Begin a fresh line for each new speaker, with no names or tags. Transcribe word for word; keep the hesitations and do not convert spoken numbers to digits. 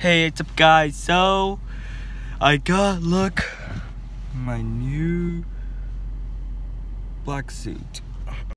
Hey, what's up guys? So I got, look, my new black suit.